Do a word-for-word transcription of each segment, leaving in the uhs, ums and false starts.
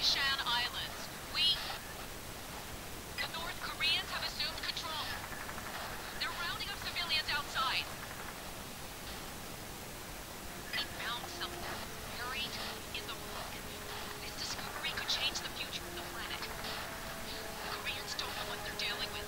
Shan Islands. We... The North Koreans have assumed control. They're rounding up civilians outside. We found something buried in the rock. This discovery could change the future of the planet. The Koreans don't know what they're dealing with.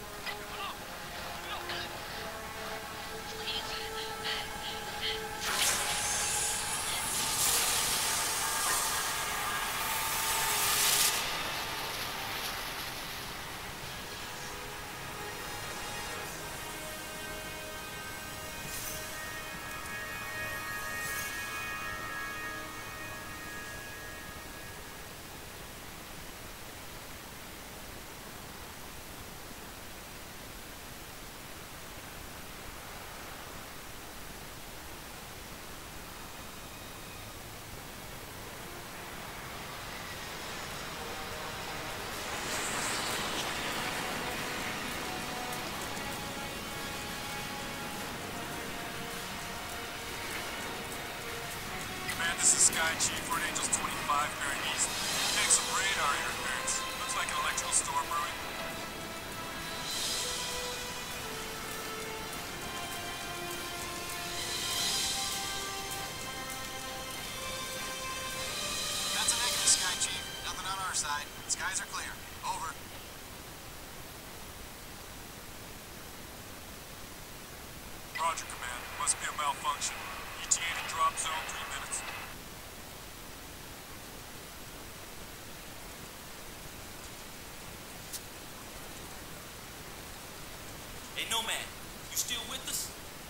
This is Sky Chief, Fort Angels twenty-five, bearing east. Take some radar interference. Looks like an electrical storm brewing. That's a negative, Sky Chief. Nothing on our side. Skies are clear. Over. Roger, Command. Must be a malfunction. E T A to drop zone, three minutes. Hey, Nomad, you still with us?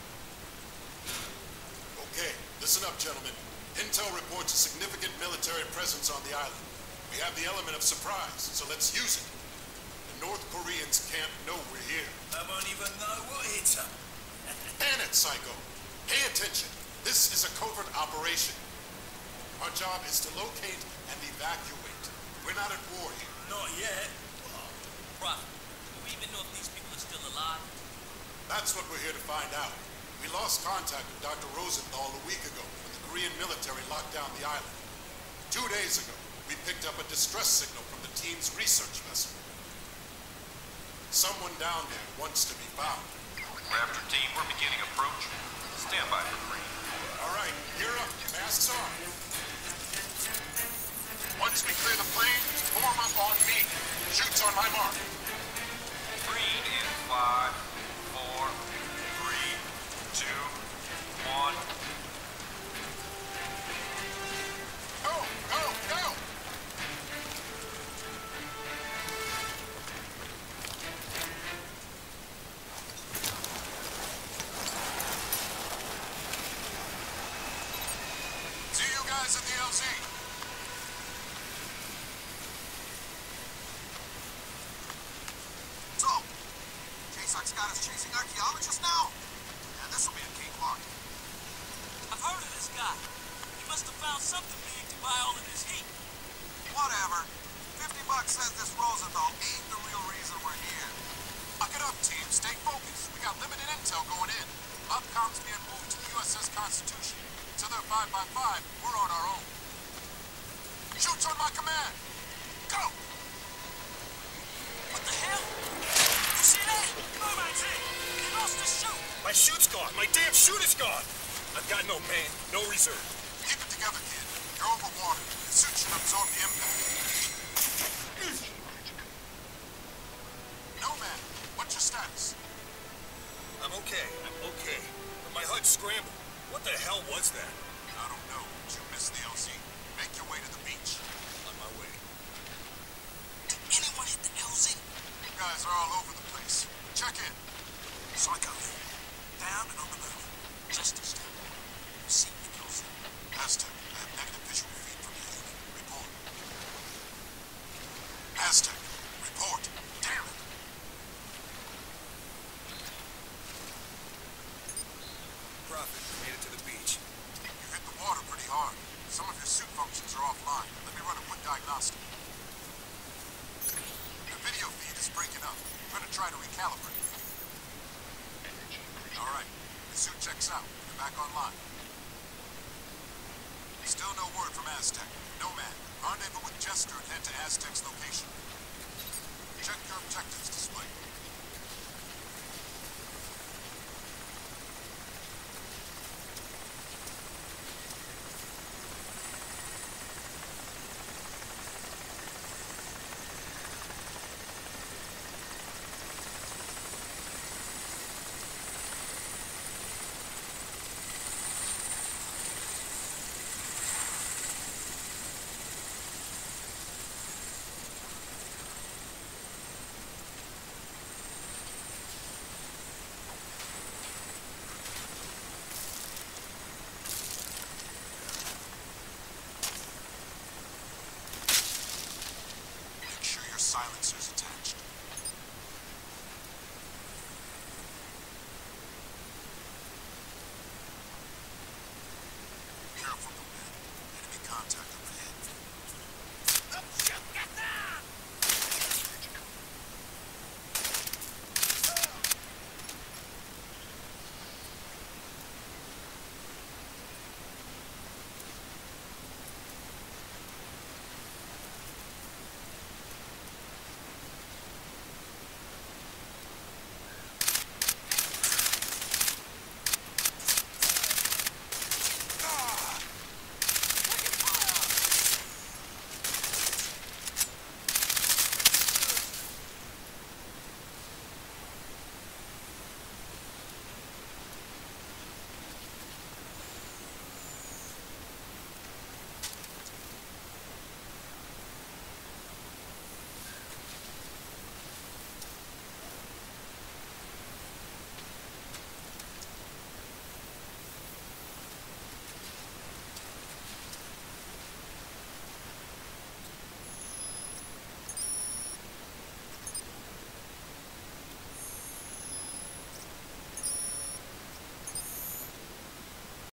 Okay, listen up, gentlemen. Intel reports a significant military presence on the island. We have the element of surprise, so let's use it. The North Koreans can't know we're here. I won't even know what hit them. Pan it, Psycho. Pay attention. This is a covert operation. Our job is to locate and evacuate. We're not at war here. Not yet. Prophet, do we even know if these people are still alive? That's what we're here to find out. We lost contact with Doctor Rosenthal a week ago when the Korean military locked down the island. Two days ago, we picked up a distress signal from the team's research vessel. Someone down there wants to be found. Raptor team, we're beginning approach. Stand by for three. All right, gear up. Masks on. Once we clear the plane, form up on me. Shoots on my mark. Three in five, four, three, two, one. Go, go, go! See you guys at the L Z. So, J-Sox got us chasing archaeologists now? Yeah, this will be a cakewalk. I've heard of this guy. He must have found something big to buy all of this heat. Whatever. Fifty bucks says this Rosenthal ain't the real reason we're here. Lock it up, team. Stay focused. We got limited intel going in. Upcom's being moved to the U S S Constitution. Until they're five by five, we're on our own. Shoots on my command. Go! What the hell? You see that? Merman's in. He lost his chute. My chute's gone. My damn chute is gone. I've got no man, no reserve. Keep it together, kid. You're over water. The suit should absorb the impact. Nomad, what's your status? I'm okay. I'm okay. But my H U D scrambled. What the hell was that? I don't know, but you missed the L Z. Make your way to the beach. On my way. Did anyone hit the L Z? You guys are all over the place. Check in. Psycho. Down and on the move. Justice down. See the L Z. Aztec, I have negative visual feed from your unit. Report. Aztec, report. Damn it. Prophet, made it to the beach. You hit the water pretty hard. Some of your suit functions are offline. Let me run a quick diagnostic. The video feed is breaking up. I'm gonna try to recalibrate. All right. The suit checks out. You're back online. Still no word from Aztec. Nomad, rendezvous with Jester and head to Aztec's location. Check your objectives display. Silencers attached. Careful, man. Enemy contact.